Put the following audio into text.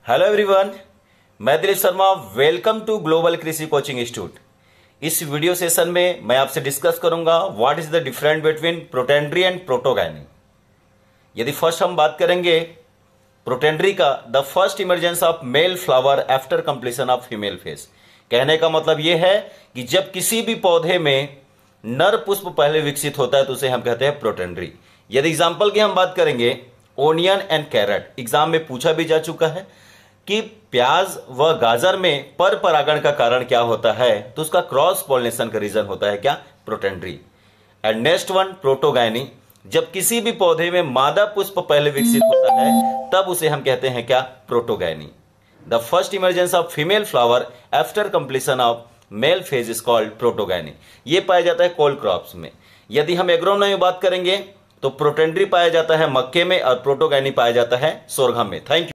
Hello everyone, मैं Dilip Sharma. Welcome to global Krishi coaching institute. इस video session में मैं आपसे डिस्कस करूंगा what is the difference between protandry and protogyny. यदि फर्स्ट हम बात करेंगे प्रोटेंड्री का, the first emergence of male flower after completion of female phase. कहने का मतलब यह है कि जब किसी भी पौधे में नर पुष्प पहले विकसित होता है तो उसे हम कहते हैं प्रोटेंड्री। यदि एग्जाम्पल की हम बात करेंगे ओनियन एंड कैरेट, एग्जाम में पूछा भी जा चुका है कि प्याज व गाजर में पर परागण का कारण क्या होता है, तो उसका क्रॉस पॉलिनेशन का रीजन होता है क्या, protandry. And next one protogyny, जब किसी भी पौधे में मादा पुष्प पहले विकसित होता है तब उसे हम कहते हैं क्या, protogyny. The first emergence of female flower after completion of male phase is called protogyny. ये पाया जाता है कोल क्रॉप्स में। यदि हम एग्रोनॉमी में बात करेंगे तो प्रोटेंड्री पाया जाता है मक्के में और प्रोटोगायनी पाया जाता है सोरघम में। Thank you.